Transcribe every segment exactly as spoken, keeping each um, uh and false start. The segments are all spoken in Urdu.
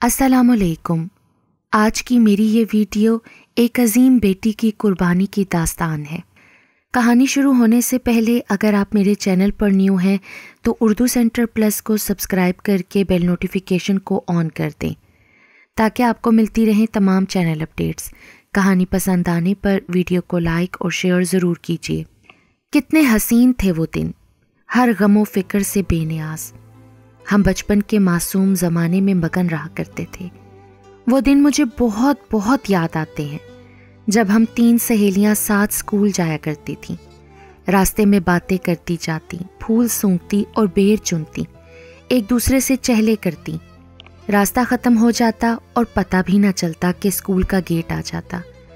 السلام علیکم۔ آج کی میری یہ ویڈیو ایک عظیم بیٹی کی قربانی کی داستان ہے۔ کہانی شروع ہونے سے پہلے اگر آپ میرے چینل پر نیو ہیں تو اردو سینٹر پلس کو سبسکرائب کر کے بیل نوٹیفیکیشن کو آن کر دیں تاکہ آپ کو ملتی رہیں تمام چینل اپڈیٹس۔ کہانی پسند آنے پر ویڈیو کو لائک اور شیئر ضرور کیجیے۔ کتنے حسین تھے وہ دن، ہر غم و فکر سے بے نیاز۔ ہم بچپن کے معصوم زمانے میں مگن رہا کرتے تھے۔ وہ دن مجھے بہت بہت یاد آتے ہیں جب ہم تین سہیلیاں ساتھ اسکول جایا کرتی تھیں، راستے میں باتیں کرتی جاتی، پھول سونگتی اور بیر چنتی، ایک دوسرے سے چہلے کرتی۔ راستہ ختم ہو جاتا اور پتہ بھی نہ چلتا کہ اسکول کا گیٹ آ جاتا۔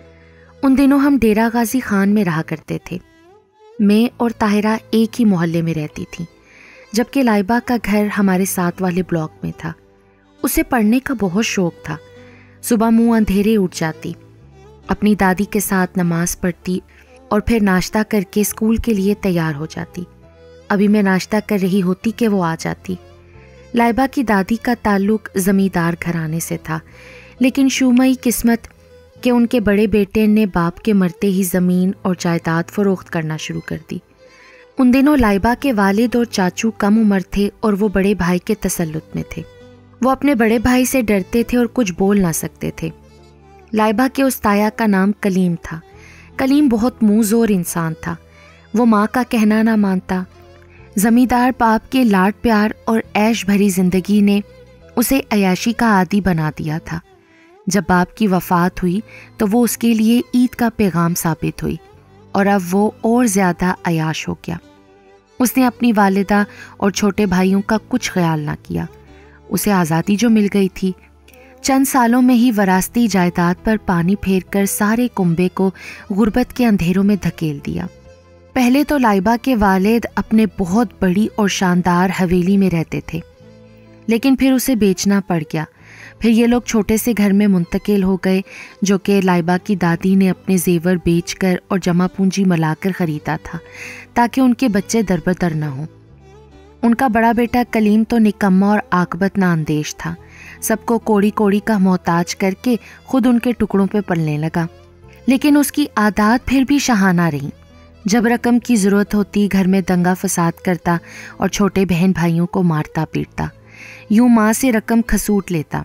ان دنوں ہم ڈیرہ غازی خان میں رہا کرتے تھے۔ میں اور طاہرہ ایک ہی محلے میں رہتی تھیں، جبکہ لائبہ کا گھر ہمارے ساتھ والے بلاک میں تھا۔ اسے پڑھنے کا بہت شوق تھا۔ صبح منہ اندھیرے اٹھ جاتی، اپنی دادی کے ساتھ نماز پڑھتی اور پھر ناشتہ کر کے اسکول کے لیے تیار ہو جاتی۔ ابھی میں ناشتہ کر رہی ہوتی کہ وہ آ جاتی۔ لائبہ کی دادی کا تعلق زمیندار گھرانے سے تھا، لیکن شومئی قسمت کہ ان کے بڑے بیٹے نے باپ کے مرتے ہی زمین اور جائیداد فروخت کرنا شروع کر دی۔ ان دنوں لائبہ کے والد اور چاچو کم عمر تھے اور وہ بڑے بھائی کے تسلط میں تھے۔ وہ اپنے بڑے بھائی سے ڈرتے تھے اور کچھ بول نہ سکتے تھے۔ لائبہ کے اس تایا کا نام کلیم تھا۔ کلیم بہت منہ زور انسان تھا۔ وہ ماں کا کہنا نہ مانتا۔ زمیندار باپ کے لاڈ پیار اور عیش بھری زندگی نے اسے عیاشی کا عادی بنا دیا تھا۔ جب باپ کی وفات ہوئی تو وہ اس کے لیے عید کا پیغام ثابت ہوئی اور اب وہ اور زیادہ عیاش ہو گیا۔ اس نے اپنی والدہ اور چھوٹے بھائیوں کا کچھ خیال نہ کیا۔ اسے آزادی جو مل گئی تھی، چند سالوں میں ہی وراثتی جائیداد پر پانی پھیر کر سارے کنبے کو غربت کے اندھیروں میں دھکیل دیا۔ پہلے تو لائبہ کے والد اپنے بہت بڑی اور شاندار حویلی میں رہتے تھے، لیکن پھر اسے بیچنا پڑ گیا۔ پھر یہ لوگ چھوٹے سے گھر میں منتقل ہو گئے جو کہ لائبہ کی دادی نے اپنے زیور بیچ کر اور جمع پونجی ملا کر خریدا تھا تاکہ ان کے بچے دربدر نہ ہوں۔ ان کا بڑا بیٹا کلیم تو نکما اور عاقبت نا اندیش تھا، سب کو کوڑی کوڑی کا محتاج کر کے خود ان کے ٹکڑوں پہ پلنے لگا۔ لیکن اس کی عادات پھر بھی شاہانہ رہیں۔ جب رقم کی ضرورت ہوتی گھر میں دنگا فساد کرتا اور چھوٹے بہن بھائیوں کو مارتا پیٹتا، یوں ماں سے رقم کھسوٹ لیتا۔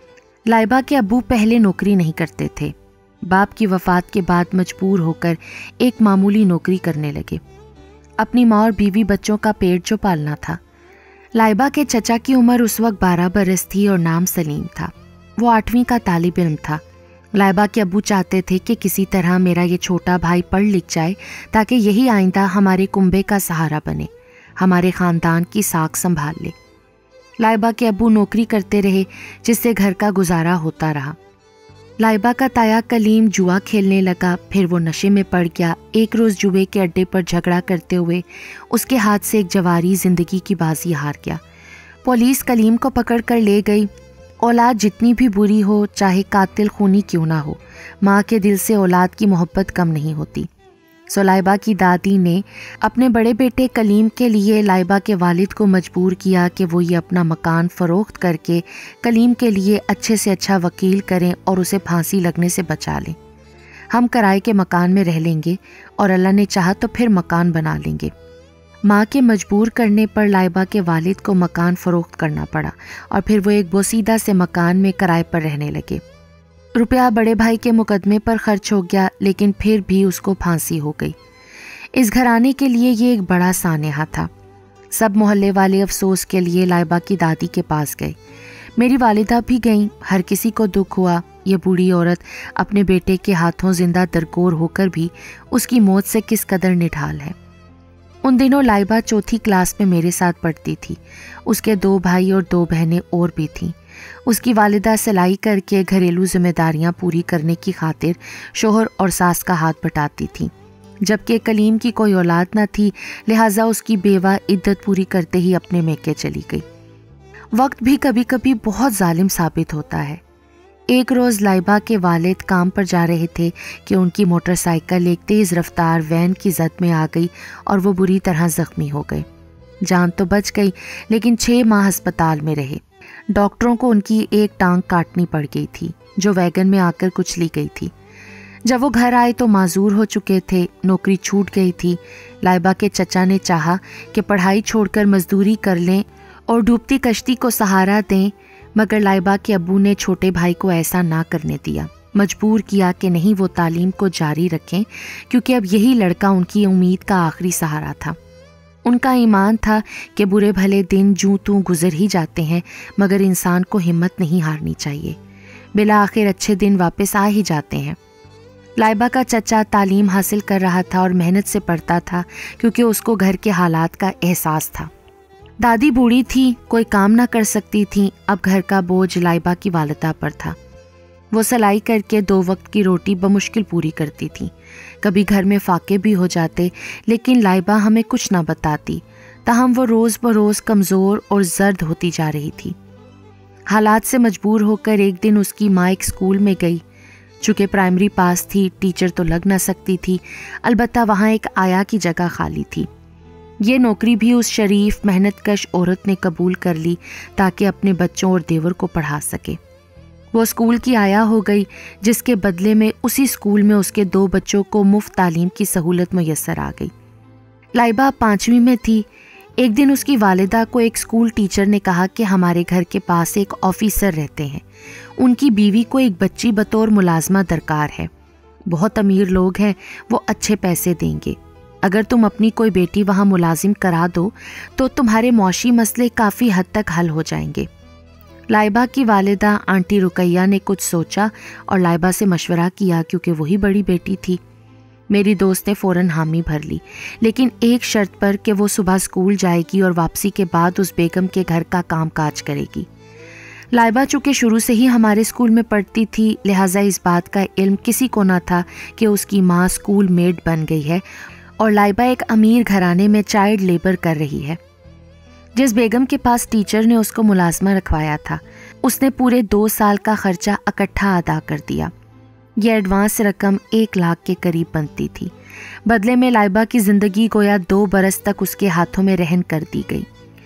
لائبہ کے ابو پہلے نوکری نہیں کرتے تھے، باپ کی وفات کے بعد مجبور ہو کر ایک معمولی نوکری کرنے لگے۔ اپنی ماں اور بیوی بچوں کا پیٹ جو پالنا تھا۔ لائبہ کے چچا کی عمر اس وقت بارہ برس تھی اور نام سلیم تھا۔ وہ آٹھویں کا طالب علم تھا۔ لائبہ کے ابو چاہتے تھے کہ کسی طرح میرا یہ چھوٹا بھائی پڑھ لکھ جائے تاکہ یہی آئندہ ہمارے کنبے کا سہارا بنے، ہمارے خاندان کی ساکھ سنبھال لے۔ لائبہ کے ابو نوکری کرتے رہے جس سے گھر کا گزارا ہوتا رہا۔ لائبہ کا تایا کلیم جوا کھیلنے لگا، پھر وہ نشے میں پڑ گیا۔ ایک روز جوئے کے اڈے پر جھگڑا کرتے ہوئے اس کے ہاتھ سے ایک جواری زندگی کی بازی ہار گیا۔ پولیس کلیم کو پکڑ کر لے گئی۔ اولاد جتنی بھی بری ہو، چاہے قاتل خونی کیوں نہ ہو، ماں کے دل سے اولاد کی محبت کم نہیں ہوتی۔ سو لائبہ کی دادی نے اپنے بڑے بیٹے کلیم کے لیے لائبہ کے والد کو مجبور کیا کہ وہ یہ اپنا مکان فروخت کر کے کلیم کے لیے اچھے سے اچھا وکیل کریں اور اسے پھانسی لگنے سے بچا لیں۔ ہم کرائے کے مکان میں رہ لیں گے اور اللہ نے چاہا تو پھر مکان بنا لیں گے۔ ماں کے مجبور کرنے پر لائبہ کے والد کو مکان فروخت کرنا پڑا اور پھر وہ ایک بوسیدہ سے مکان میں کرائے پر رہنے لگے۔ روپیہ بڑے بھائی کے مقدمے پر خرچ ہو گیا، لیکن پھر بھی اس کو پھانسی ہو گئی۔ اس گھرانے کے لیے یہ ایک بڑا سانحہ تھا۔ سب محلے والے افسوس کے لیے لائبہ کی دادی کے پاس گئے۔ میری والدہ بھی گئیں۔ ہر کسی کو دکھ ہوا، یہ بوڑھی عورت اپنے بیٹے کے ہاتھوں زندہ درگور ہو کر بھی اس کی موت سے کس قدر نڈھال ہے۔ ان دنوں لائبہ چوتھی کلاس میں میرے ساتھ پڑھتی تھی۔ اس کے دو بھائی اور دو بہنیں اور بھی تھیں۔ اس کی والدہ سلائی کر کے گھریلو ذمہ داریاں پوری کرنے کی خاطر شوہر اور ساس کا ہاتھ بٹاتی تھی، جبکہ کلیم کی کوئی اولاد نہ تھی، لہٰذا اس کی بیوہ عدت پوری کرتے ہی اپنے میکے چلی گئی۔ وقت بھی کبھی کبھی بہت ظالم ثابت ہوتا ہے۔ ایک روز لائبہ کے والد کام پر جا رہے تھے کہ ان کی موٹر سائیکل ایک تیز رفتار وین کی زد میں آ گئی اور وہ بری طرح زخمی ہو گئے۔ جان تو بچ گئی لیکن چھ ماہ ہسپتال میں رہے۔ ڈاکٹروں کو ان کی ایک ٹانگ کاٹنی پڑ گئی تھی جو ویگن میں آ کر کچلی گئی تھی۔ جب وہ گھر آئے تو معذور ہو چکے تھے، نوکری چھوٹ گئی تھی۔ لائبہ کے چچا نے چاہا کہ پڑھائی چھوڑ کر مزدوری کر لیں اور ڈوبتی کشتی کو سہارا دیں، مگر لائبہ کے ابو نے چھوٹے بھائی کو ایسا نہ کرنے دیا، مجبور کیا کہ نہیں وہ تعلیم کو جاری رکھیں کیونکہ اب یہی لڑکا ان کی امید کا آخری سہارا تھا۔ ان کا ایمان تھا کہ برے بھلے دن جوں توں گزر ہی جاتے ہیں مگر انسان کو ہمت نہیں ہارنی چاہیے، بالآخر اچھے دن واپس آ ہی جاتے ہیں۔ لائبہ کا چچا تعلیم حاصل کر رہا تھا اور محنت سے پڑھتا تھا کیونکہ اس کو گھر کے حالات کا احساس تھا۔ دادی بوڑھی تھی، کوئی کام نہ کر سکتی تھی، اب گھر کا بوجھ لائبہ کی والدہ پر تھا۔ وہ سلائی کر کے دو وقت کی روٹی بمشکل پوری کرتی تھی، کبھی گھر میں فاقے بھی ہو جاتے لیکن لائبہ ہمیں کچھ نہ بتاتی، تاہم وہ روز بروز کمزور اور زرد ہوتی جا رہی تھی۔ حالات سے مجبور ہو کر ایک دن اس کی ماں ایک اسکول میں گئی، چونکہ پرائمری پاس تھی ٹیچر تو لگ نہ سکتی تھی، البتہ وہاں ایک آیا کی جگہ خالی تھی۔ یہ نوکری بھی اس شریف محنت کش عورت نے قبول کر لی تاکہ اپنے بچوں اور دیور کو پڑھا سکے۔ وہ اسکول کی آیا ہو گئی جس کے بدلے میں اسی اسکول میں اس کے دو بچوں کو مفت تعلیم کی سہولت میسر آ گئی۔ لائبہ پانچویں میں تھی۔ ایک دن اس کی والدہ کو ایک اسکول ٹیچر نے کہا کہ ہمارے گھر کے پاس ایک آفیسر رہتے ہیں، ان کی بیوی کو ایک بچی بطور ملازمہ درکار ہے، بہت امیر لوگ ہیں، وہ اچھے پیسے دیں گے، اگر تم اپنی کوئی بیٹی وہاں ملازم کرا دو تو تمہارے معاشی مسئلے کافی حد تک حل ہو جائیں گے۔ لائبہ کی والدہ آنٹی رقیہ نے کچھ سوچا اور لائبہ سے مشورہ کیا کیونکہ وہی بڑی بیٹی تھی۔ میری دوست نے فوراً حامی بھر لی، لیکن ایک شرط پر کہ وہ صبح اسکول جائے گی اور واپسی کے بعد اس بیگم کے گھر کا کام کاج کرے گی۔ لائبہ چونکہ شروع سے ہی ہمارے اسکول میں پڑھتی تھی لہٰذا اس بات کا علم کسی کو نہ تھا کہ اس کی ماں اسکول میڈ بن گئی ہے اور لائبہ ایک امیر گھرانے میں چائلڈ لیبر کر رہی ہے۔ جس بیگم کے پاس ٹیچر نے اس کو ملازمہ رکھوایا تھا اس نے پورے دو سال کا خرچہ اکٹھا ادا کر دیا۔ یہ ایڈوانس رقم ایک لاکھ کے قریب بنتی تھی۔ بدلے میں لائبہ کی زندگی گویا دو برس تک اس کے ہاتھوں میں رہن کر دی گئی۔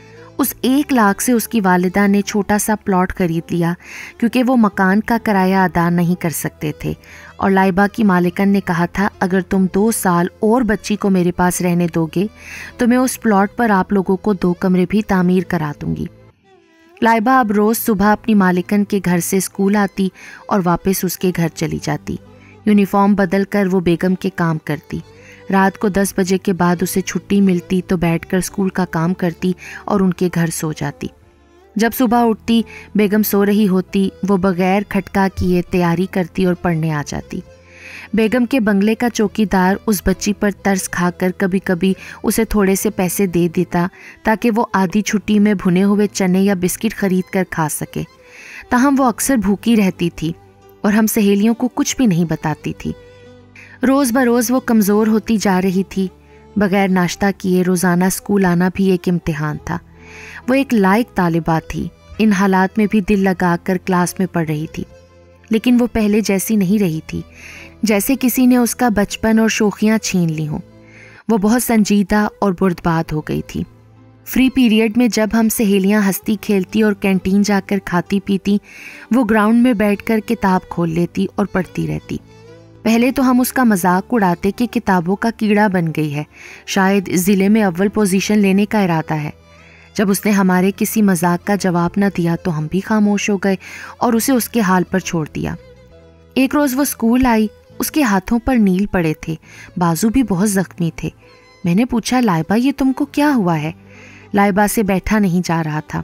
اس ایک لاکھ سے اس کی والدہ نے چھوٹا سا پلاٹ خرید لیا کیونکہ وہ مکان کا کرایہ ادا نہیں کر سکتے تھے، اور لائبہ کی مالکن نے کہا تھا اگر تم دو سال اور بچی کو میرے پاس رہنے دو گے تو میں اس پلاٹ پر آپ لوگوں کو دو کمرے بھی تعمیر کرا دوں گی۔ لائبہ اب روز صبح اپنی مالکن کے گھر سے اسکول آتی اور واپس اس کے گھر چلی جاتی، یونیفارم بدل کر وہ بیگم کے کام کرتی۔ رات کو دس بجے کے بعد اسے چھٹی ملتی تو بیٹھ کر اسکول کا کام کرتی اور ان کے گھر سو جاتی۔ جب صبح اٹھتی بیگم سو رہی ہوتی، وہ بغیر کھٹکا کیے تیاری کرتی اور پڑھنے آ جاتی۔ بیگم کے بنگلے کا چوکیدار اس بچی پر ترس کھا کر کبھی کبھی اسے تھوڑے سے پیسے دے دیتا تاکہ وہ آدھی چھٹی میں بھنے ہوئے چنے یا بسکٹ خرید کر کھا سکے، تاہم وہ اکثر بھوکی رہتی تھی اور ہم سہیلیوں کو کچھ بھی نہیں بتاتی تھی۔ روز بروز وہ کمزور ہوتی جا رہی تھی، بغیر ناشتہ کیے روزانہ اسکول آنا بھی ایک امتحان تھا۔ وہ ایک لائق طالبہ تھی، ان حالات میں بھی دل لگا کر کلاس میں پڑھ رہی تھی، لیکن وہ پہلے جیسی نہیں رہی تھی، جیسے کسی نے اس کا بچپن اور شوخیاں چھین لی ہوں۔ وہ بہت سنجیدہ اور بردبار ہو گئی تھی۔ فری پیریڈ میں جب ہم سہیلیاں ہنستی کھیلتی اور کینٹین جا کر کھاتی پیتی، وہ گراؤنڈ میں بیٹھ کر کتاب کھول لیتی اور پڑھتی رہتی۔ پہلے تو ہم اس کا مذاق اڑاتے کہ کتابوں کا کیڑا بن گئی ہے، شاید اس ضلع میں اول پوزیشن لینے کا ارادہ ہے۔ جب اس نے ہمارے کسی مذاق کا جواب نہ دیا تو ہم بھی خاموش ہو گئے اور اسے اس کے حال پر چھوڑ دیا۔ ایک روز وہ اسکول آئی، اس کے ہاتھوں پر نیل پڑے تھے، بازو بھی بہت زخمی تھے۔ میں نے پوچھا لائبہ یہ تم کو کیا ہوا ہے؟ لائبہ سے بیٹھا نہیں جا رہا تھا،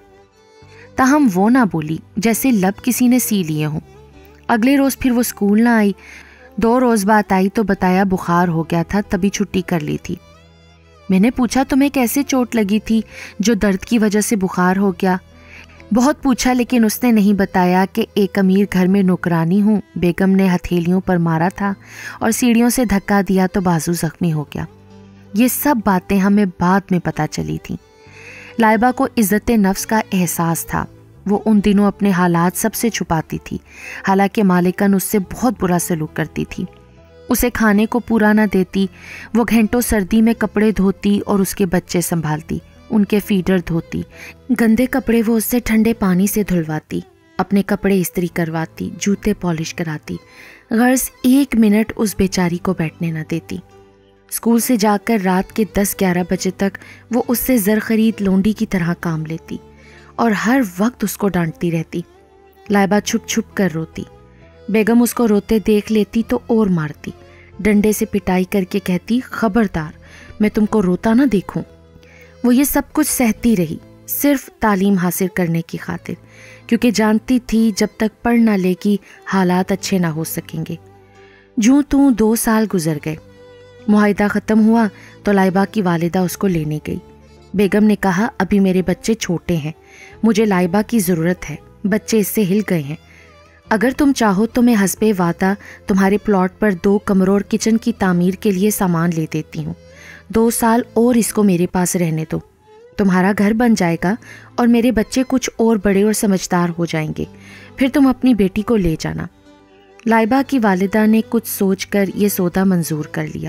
تاہم وہ نہ بولی جیسے لب کسی نے سی لیے ہوں۔ اگلے روز پھر وہ اسکول نہ آئی، دو روز بعد آئی تو بتایا بخار ہو گیا تھا، تبھی چھٹی کر لی تھی۔ میں نے پوچھا تمہیں کیسے چوٹ لگی تھی جو درد کی وجہ سے بخار ہو گیا؟ بہت پوچھا لیکن اس نے نہیں بتایا کہ ایک امیر گھر میں نوکرانی ہوں، بیگم نے ہتھیلیوں پر مارا تھا اور سیڑھیوں سے دھکا دیا تو بازو زخمی ہو گیا۔ یہ سب باتیں ہمیں بعد میں پتہ چلی تھیں۔ لائبہ کو عزت نفس کا احساس تھا، وہ ان دنوں اپنے حالات سب سے چھپاتی تھی، حالانکہ مالکن اس سے بہت برا سلوک کرتی تھی۔ اسے کھانے کو پورا نہ دیتی، وہ گھنٹوں سردی میں کپڑے دھوتی اور اس کے بچے سنبھالتی، ان کے فیڈر دھوتی، گندے کپڑے وہ اس سے ٹھنڈے پانی سے دھلواتی، اپنے کپڑے استری کرواتی، جوتے پالش کراتی، غرض ایک منٹ اس بیچاری کو بیٹھنے نہ دیتی۔ اسکول سے جا کر رات کے دس گیارہ بجے تک وہ اس سے زر خرید لونڈی کی طرح کام لیتی اور ہر وقت اس کو ڈانٹتی رہتی۔ لائبہ چھپ چھپ کر روتی، بیگم اس کو روتے دیکھ لیتی تو اور مارتی، ڈنڈے سے پٹائی کر کے کہتی، خبردار میں تم کو روتا نہ دیکھوں۔ وہ یہ سب کچھ سہتی رہی صرف تعلیم حاصل کرنے کی خاطر، کیونکہ جانتی تھی جب تک پڑھ نہ لے گی حالات اچھے نہ ہو سکیں گے۔ جوں توں دو سال گزر گئے۔ معاہدہ ختم ہوا تو لائبہ کی والدہ اس کو لینے گئی۔ بیگم نے کہا، ابھی میرے بچے چھوٹے ہیں، مجھے لائبہ کی ضرورت ہے، بچے اس سے ہل گئے ہیں، اگر تم چاہو تو میں حسب وعدہ تمہارے پلاٹ پر دو کمروں اور کچن کی تعمیر کے لیے سامان لے دیتی ہوں، دو سال اور اس کو میرے پاس رہنے دو، تمہارا گھر بن جائے گا اور میرے بچے کچھ اور بڑے اور سمجھدار ہو جائیں گے، پھر تم اپنی بیٹی کو لے جانا۔ لائبہ کی والدہ نے کچھ سوچ کر یہ سودا منظور کر لیا۔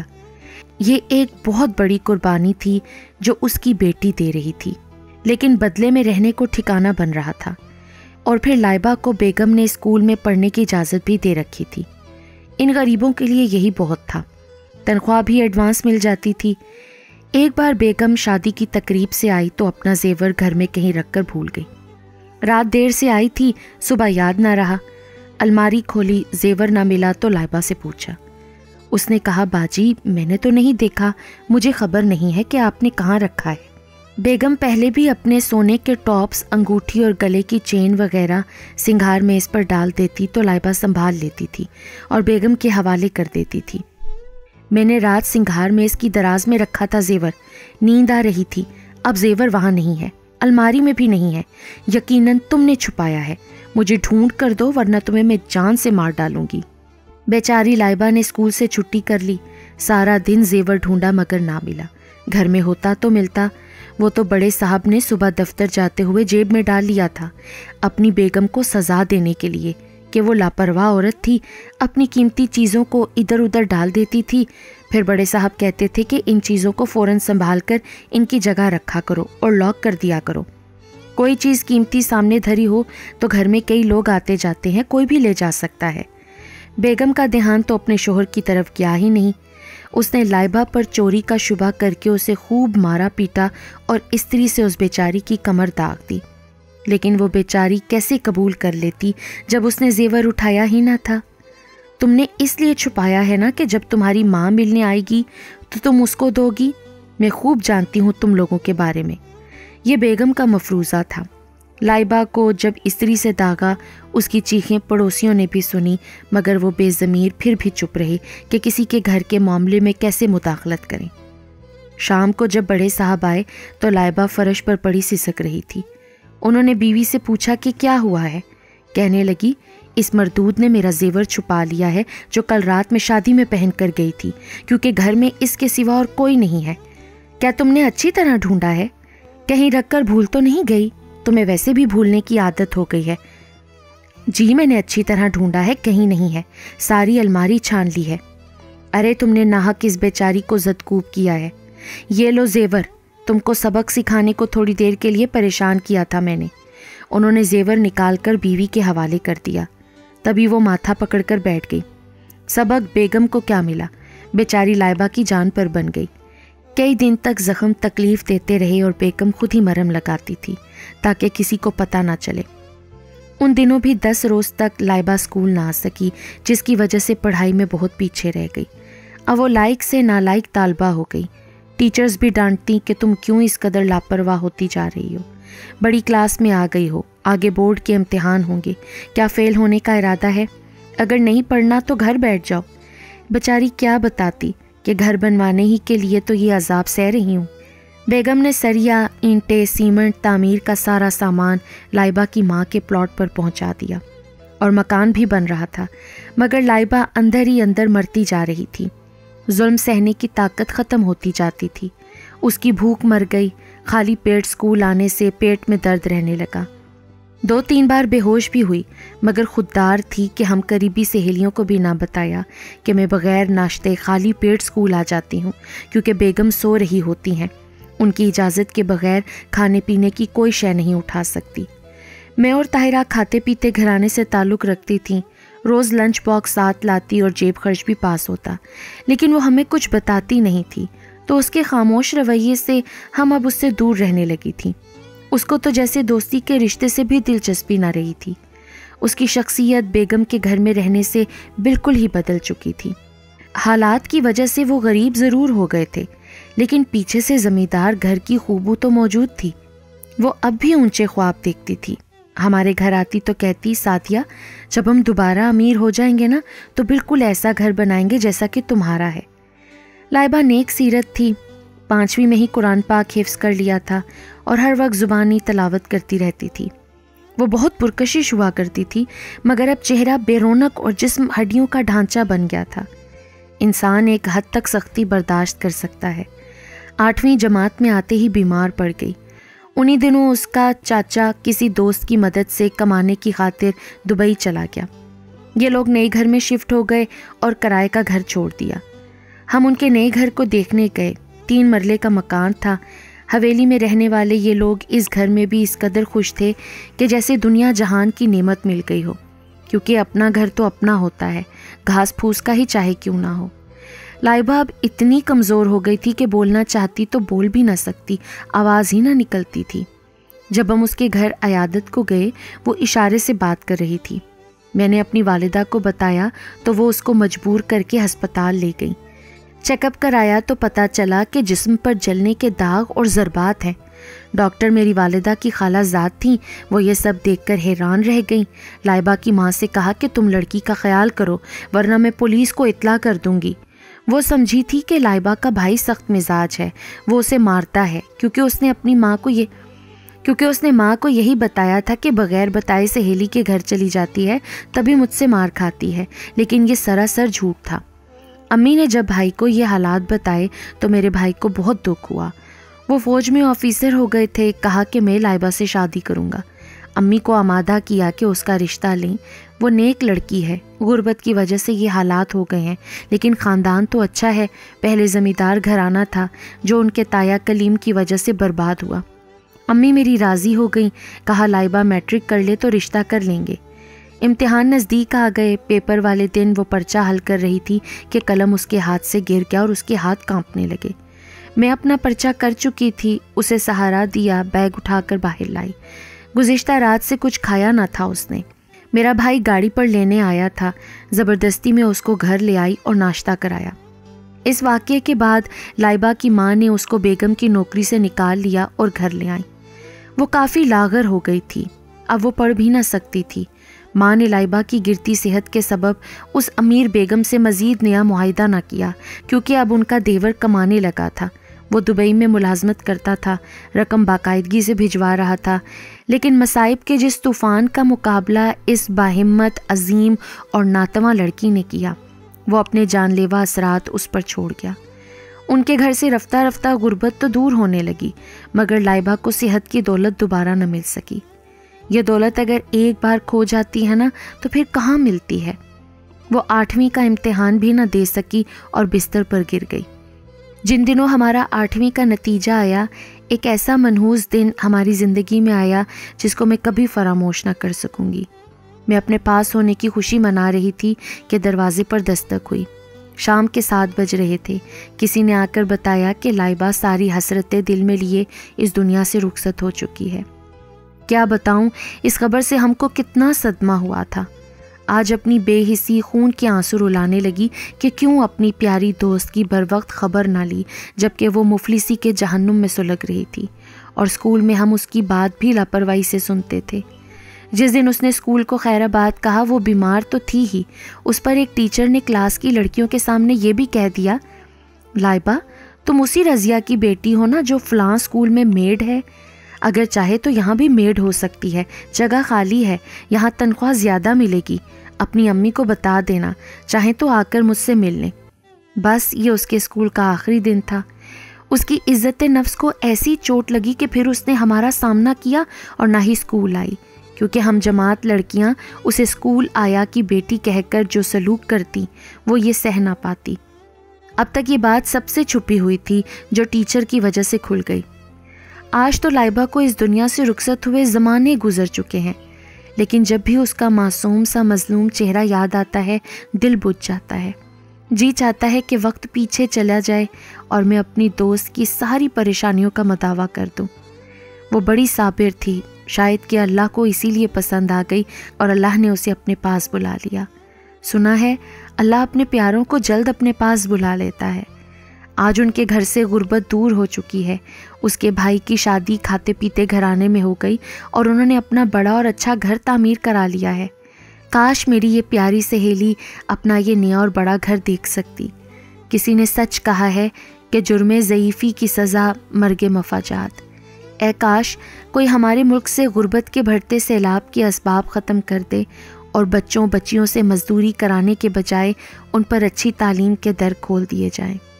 یہ ایک بہت بڑی قربانی تھی جو اس کی بیٹی دے رہی تھی، لیکن بدلے میں رہنے کو ٹھکانہ بن رہا تھا، اور پھر لائبہ کو بیگم نے اسکول میں پڑھنے کی اجازت بھی دے رکھی تھی۔ ان غریبوں کے لیے یہی بہت تھا، تنخواہ بھی ایڈوانس مل جاتی تھی۔ ایک بار بیگم شادی کی تقریب سے آئی تو اپنا زیور گھر میں کہیں رکھ کر بھول گئی۔ رات دیر سے آئی تھی، صبح یاد نہ رہا، الماری کھولی، زیور نہ ملا تو لائبہ سے پوچھا۔ اس نے کہا، باجی میں نے تو نہیں دیکھا، مجھے خبر نہیں ہے کہ آپ نے کہاں رکھا ہے۔ بیگم پہلے بھی اپنے سونے کے ٹاپس، انگوٹھی اور گلے کی چین وغیرہ سنگھار میز پر ڈال دیتی تو لائبہ سنبھال لیتی تھی اور بیگم کے حوالے کر دیتی تھی۔ میں نے رات سنگھار میز کی دراز میں رکھا تھا زیور، نیند آ رہی تھی، اب زیور وہاں نہیں ہے، الماری میں بھی نہیں ہے، یقیناً تم نے چھپایا ہے، مجھے ڈھونڈ کر دو ورنہ تمہیں میں جان سے مار ڈالوں گی۔ بیچاری لائبہ نے اسکول سے چھٹی کر لی، سارا دن زیور ڈھونڈا مگر نہ ملا، گھر میں ہوتا تو ملتا، وہ تو بڑے صاحب نے صبح دفتر جاتے ہوئے جیب میں ڈال لیا تھا، اپنی بیگم کو سزا دینے کے لیے کہ وہ لاپرواہ عورت تھی، اپنی قیمتی چیزوں کو ادھر ادھر ڈال دیتی تھی۔ پھر بڑے صاحب کہتے تھے کہ ان چیزوں کو فوراً سنبھال کر ان کی جگہ رکھا کرو اور لاک کر دیا کرو، کوئی چیز قیمتی سامنے دھری ہو تو گھر میں کئی لوگ آتے جاتے ہیں، کوئی بھی لے جا سکتا ہے۔ بیگم کا دھیان تو اپنے شوہر کی طرف گیا ہی نہیں، اس نے لائبہ پر چوری کا شبہ کر کے اسے خوب مارا پیٹا اور استری سے اس بیچاری کی کمر داغ دی، لیکن وہ بیچاری کیسے قبول کر لیتی جب اس نے زیور اٹھایا ہی نہ تھا؟ تم نے اس لیے چھپایا ہے نا کہ جب تمہاری ماں ملنے آئے گی تو تم اس کو دو گی، میں خوب جانتی ہوں تم لوگوں کے بارے میں۔ یہ بیگم کا مفروضہ تھا۔ لائبہ کو جب استری سے داغا، اس کی چیخیں پڑوسیوں نے بھی سنی، مگر وہ بے ضمیر پھر بھی چپ رہے کہ کسی کے گھر کے معاملے میں کیسے مداخلت کریں۔ شام کو جب بڑے صاحب آئے تو لائبہ فرش پر پڑی سسک رہی تھی۔ انہوں نے بیوی سے پوچھا کہ کیا ہوا ہے؟ کہنے لگی، اس مردود نے میرا زیور چھپا لیا ہے جو کل رات میں شادی میں پہن کر گئی تھی، کیونکہ گھر میں اس کے سوا اور کوئی نہیں ہے۔ کیا تم نے اچھی طرح ڈھونڈا ہے؟ کہیں رکھ کر بھول تو نہیں گئی؟ تمہیں ویسے بھی بھولنے کی عادت ہو گئی ہے۔ جی میں نے اچھی طرح ڈھونڈا ہے، کہیں نہیں ہے، ساری الماری چھان لی ہے۔ ارے تم نے ناحق اس بیچاری کو زدکوب کیا ہے۔ یہ لو زیور، تم کو سبق سکھانے کو تھوڑی دیر کے لیے پریشان کیا تھا میں نے۔ انہوں نے زیور نکال کر بیوی کے حوالے کر دیا، تبھی وہ ماتھا پکڑ کر بیٹھ گئی۔ سبق بیگم کو کیا ملا، بیچاری لائبہ کی جان پر بن گئی۔ کئی دن تک زخم تکلیف دیتے رہے اور بیگم خود ہی مرہم لگاتی تھی تاکہ کسی کو پتہ نہ چلے۔ ان دنوں بھی دس روز تک لائبہ اسکول نہ آ سکی، جس کی وجہ سے پڑھائی میں بہت پیچھے رہ گئی۔ اب وہ لائق سے نالائق طالبہ ہو گئی۔ ٹیچرز بھی ڈانٹتی کہ تم کیوں اس قدر لاپرواہ ہوتی جا رہی ہو، بڑی کلاس میں آ گئی ہو، آگے بورڈ کے امتحان ہوں گے، کیا فیل ہونے کا ارادہ ہے؟ اگر نہیں پڑھنا تو گھر بیٹھ جاؤ۔ بیچاری کیا بتاتی کہ گھر بنوانے ہی کے لیے تو یہ عذاب سہ رہی ہوں۔ بیگم نے سریا، اینٹیں، سیمنٹ، تعمیر کا سارا سامان لائبہ کی ماں کے پلاٹ پر پہنچا دیا اور مکان بھی بن رہا تھا، مگر لائبہ اندر ہی اندر مرتی جا رہی تھی۔ ظلم سہنے کی طاقت ختم ہوتی جاتی تھی۔ اس کی بھوک مر گئی، خالی پیٹ اسکول آنے سے پیٹ میں درد رہنے لگا۔ دو تین بار بے ہوش بھی ہوئی، مگر خوددار تھی کہ ہم قریبی سہیلیوں کو بھی نہ بتایا کہ میں بغیر ناشتے خالی پیٹ اسکول آ جاتی ہوں، کیونکہ بیگم سو رہی ہوتی ہیں۔ ان کی اجازت کے بغیر کھانے پینے کی کوئی شے نہیں اٹھا سکتی۔ میں اور طاہرہ کھاتے پیتے گھرانے سے تعلق رکھتی تھیں، روز لنچ باکس ساتھ لاتی اور جیب خرچ بھی پاس ہوتا، لیکن وہ ہمیں کچھ بتاتی نہیں تھی، تو اس کے خاموش رویے سے ہم اب اس سے دور رہنے لگی تھیں۔ اس کو تو جیسے دوستی کے رشتے سے بھی دلچسپی نہ رہی تھی۔ اس کی شخصیت بیگم کے گھر میں رہنے سے بالکل ہی بدل چکی تھی۔ حالات کی وجہ سے وہ غریب ضرور ہو گئے تھے، لیکن پیچھے سے زمیندار گھر کی خوبو تو موجود تھی۔ وہ اب بھی اونچے خواب دیکھتی تھی۔ ہمارے گھر آتی تو کہتی، سعدیہ جب ہم دوبارہ امیر ہو جائیں گے نا تو بالکل ایسا گھر بنائیں گے جیسا کہ تمہارا ہے۔ لائبہ نیک سیرت تھی، پانچویں میں ہی قرآن پاک حفظ کر لیا تھا اور ہر وقت زبانی تلاوت کرتی رہتی تھی۔ وہ بہت پرکشش ہوا کرتی تھی، مگر اب چہرہ بے رونق اور جسم ہڈیوں کا ڈھانچہ بن گیا تھا۔ انسان ایک حد تک سختی برداشت کر سکتا ہے۔ آٹھویں جماعت میں آتے ہی بیمار پڑ گئی۔ انہی دنوں اس کا چاچا کسی دوست کی مدد سے کمانے کی خاطر دبئی چلا گیا۔ یہ لوگ نئے گھر میں شفٹ ہو گئے اور کرائے کا گھر چھوڑ دیا۔ ہم ان کے نئے گھر کو دیکھنے گئے۔ تین مرلے کا مکان تھا۔ حویلی میں رہنے والے یہ لوگ اس گھر میں بھی اس قدر خوش تھے کہ جیسے دنیا جہان کی نعمت مل گئی ہو، کیونکہ اپنا گھر تو اپنا ہوتا ہے، گھاس پھوس کا ہی چاہے کیوں نہ ہو۔ لائبہ اب اتنی کمزور ہو گئی تھی کہ بولنا چاہتی تو بول بھی نہ سکتی، آواز ہی نہ نکلتی تھی۔ جب ہم اس کے گھر عیادت کو گئے، وہ اشارے سے بات کر رہی تھی۔ میں نے اپنی والدہ کو بتایا تو وہ اس کو مجبور کر کے ہسپتال لے گئی۔ چیک اپ کرایا تو پتہ چلا کہ جسم پر جلنے کے داغ اور ضربات ہیں۔ ڈاکٹر میری والدہ کی خالہ زاد تھیں، وہ یہ سب دیکھ کر حیران رہ گئیں۔ لائبہ کی ماں سے کہا کہ تم لڑکی کا خیال کرو ورنہ میں پولیس کو اطلاع کر دوں گی۔ وہ سمجھی تھی کہ لائبہ کا بھائی سخت مزاج ہے، وہ اسے مارتا ہے، کیونکہ اس نے اپنی ماں کو یہ کیونکہ اس نے ماں کو یہی بتایا تھا کہ بغیر بتائے سہیلی کے گھر چلی جاتی ہے تبھی مجھ سے مار کھاتی ہے، لیکن یہ سراسر جھوٹ تھا۔ امی نے جب بھائی کو یہ حالات بتائے تو میرے بھائی کو بہت دکھ ہوا۔ وہ فوج میں آفیسر ہو گئے تھے، کہا کہ میں لائبہ سے شادی کروں گا۔ امی کو آمادہ کیا کہ اس کا رشتہ لیں، وہ نیک لڑکی ہے، غربت کی وجہ سے یہ حالات ہو گئے ہیں، لیکن خاندان تو اچھا ہے، پہلے زمیندار گھرانہ تھا جو ان کے تایا کلیم کی وجہ سے برباد ہوا۔ امی میری راضی ہو گئیں، کہا لائبہ میٹرک کر لے تو رشتہ کر لیں گے۔ امتحان نزدیک آ گئے، پیپر والے دن وہ پرچہ حل کر رہی تھی کہ قلم اس کے ہاتھ سے گر گیا اور اس کے ہاتھ کانپنے لگے۔ میں اپنا پرچہ کر چکی تھی، اسے سہارا دیا، بیگ اٹھا کر باہر لائی۔ گزشتہ رات سے کچھ کھایا نہ تھا اس نے۔ میرا بھائی گاڑی پر لینے آیا تھا، زبردستی میں اس کو گھر لے آئی اور ناشتہ کرایا۔ اس واقعے کے بعد لائبہ کی ماں نے اس کو بیگم کی نوکری سے نکال لیا اور گھر لے آئی۔ وہ کافی لاغر ہو گئی تھی، اب وہ پڑھ بھی نہ سکتی تھی۔ ماں نے لائبہ کی گرتی صحت کے سبب اس امیر بیگم سے مزید نیا معاہدہ نہ کیا، کیونکہ اب ان کا دیور کمانے لگا تھا۔ وہ دبئی میں ملازمت کرتا تھا، رقم باقاعدگی سے بھجوا رہا تھا، لیکن مصائب کے جس طوفان کا مقابلہ اس باہمت، عظیم اور ناتواں لڑکی نے کیا، وہ اپنے جان لیوا اثرات اس پر چھوڑ گیا۔ ان کے گھر سے رفتہ رفتہ غربت تو دور ہونے لگی، مگر لائبہ کو صحت کی دولت دوبارہ نہ مل سکی۔ یہ دولت اگر ایک بار کھو جاتی ہے نا تو پھر کہاں ملتی ہے۔ وہ آٹھویں کا امتحان بھی نہ دے سکی اور بستر پر گر گئی۔ جن دنوں ہمارا آٹھویں کا نتیجہ آیا، ایک ایسا منحوس دن ہماری زندگی میں آیا جس کو میں کبھی فراموش نہ کر سکوں گی۔ میں اپنے پاس ہونے کی خوشی منا رہی تھی کہ دروازے پر دستک ہوئی۔ شام کے سات بج رہے تھے۔ کسی نے آ کر بتایا کہ لائبہ ساری حسرتیں دل میں لیے اس دنیا سے رخصت ہو چکی ہے۔ کیا بتاؤں، اس خبر سے ہم کو کتنا صدمہ ہوا تھا۔ آج اپنی بے حسی خون کے آنسو رلانے لگی کہ کیوں اپنی پیاری دوست کی بر وقت خبر نہ لی جبکہ وہ مفلسی کے جہنم میں سلگ رہی تھی، اور اسکول میں ہم اس کی بات بھی لاپرواہی سے سنتے تھے۔ جس دن اس نے اسکول کو خیر آباد کہا وہ بیمار تو تھی ہی، اس پر ایک ٹیچر نے کلاس کی لڑکیوں کے سامنے یہ بھی کہہ دیا، لائبہ تم اسی رضیہ کی بیٹی ہو نا جو فلاں اسکول میں میڈ ہے، اگر چاہے تو یہاں بھی میڈ ہو سکتی ہے، جگہ خالی ہے، یہاں تنخواہ زیادہ ملے گی، اپنی امی کو بتا دینا، چاہیں تو آ کر مجھ سے مل لیں۔ بس یہ اس کے اسکول کا آخری دن تھا۔ اس کی عزت نفس کو ایسی چوٹ لگی کہ پھر اس نے ہمارا سامنا کیا اور نہ ہی اسکول آئی، کیونکہ ہم جماعت لڑکیاں اسے اسکول آیا کی بیٹی کہہ کر جو سلوک کرتی وہ یہ سہ نہ پاتی۔ اب تک یہ بات سب سے چھپی ہوئی تھی جو ٹیچر کی وجہ سے کھل گئی۔ آج تو لائبہ کو اس دنیا سے رخصت ہوئے زمانے گزر چکے ہیں، لیکن جب بھی اس کا معصوم سا مظلوم چہرہ یاد آتا ہے دل بجھ جاتا ہے۔ جی چاہتا ہے کہ وقت پیچھے چلا جائے اور میں اپنی دوست کی ساری پریشانیوں کا مداوع کر دوں۔ وہ بڑی صابر تھی، شاید کہ اللہ کو اسی لیے پسند آ گئی اور اللہ نے اسے اپنے پاس بلا لیا۔ سنا ہے اللہ اپنے پیاروں کو جلد اپنے پاس بلا لیتا ہے۔ آج ان کے گھر سے غربت دور ہو چکی ہے۔ اس کے بھائی کی شادی کھاتے پیتے گھرانے میں ہو گئی اور انہوں نے اپنا بڑا اور اچھا گھر تعمیر کرا لیا ہے۔ کاش میری یہ پیاری سہیلی اپنا یہ نیا اور بڑا گھر دیکھ سکتی۔ کسی نے سچ کہا ہے کہ جرم ضعیفی کی سزا مرگ مفاجات۔ اے کاش کوئی ہمارے ملک سے غربت کے بڑھتے سیلاب کے اسباب ختم کر دے اور بچوں بچیوں سے مزدوری کرانے کے بجائے ان پر اچھی تعلیم کے در کھول دیے جائیں۔